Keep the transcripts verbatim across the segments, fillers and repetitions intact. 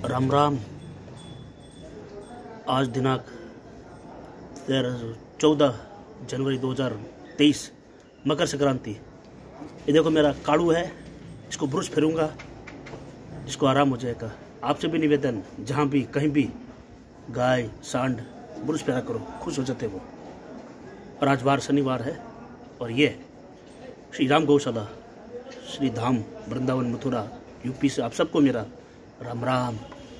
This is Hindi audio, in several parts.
राम राम। आज दिनांक चौदह जनवरी दो हज़ार तेईस, मकर संक्रांति। ये देखो मेरा काड़ू है, इसको ब्रुश फेरूंगा, इसको आराम हो जाएगा। आपसे भी निवेदन, जहाँ भी कहीं भी गाय सांड ब्रुश फेरा करो, खुश हो जाते वो। और आज बार शनिवार है और ये श्री राम गौशाला श्री धाम वृंदावन मथुरा यूपी से आप सबको मेरा राम राम।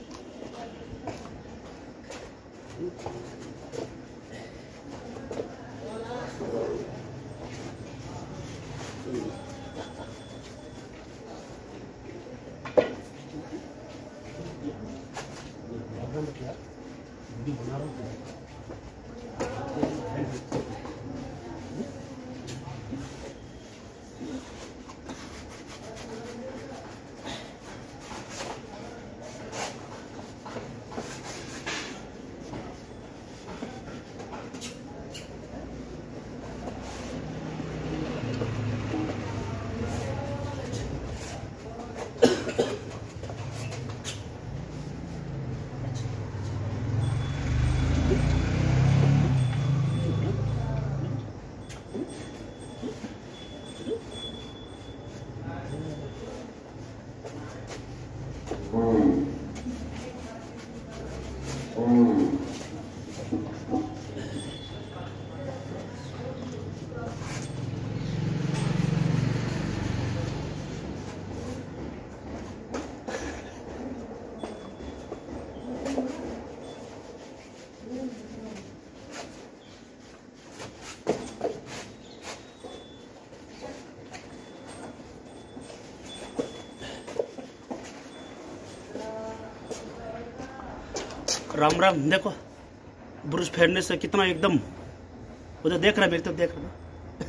राम राम। देखो ब्रुश फेरने से कितना एकदम उधर देख रहा है, मेरी तरफ देख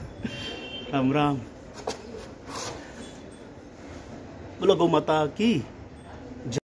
रहा। राम राम। बोलो गौ माता की।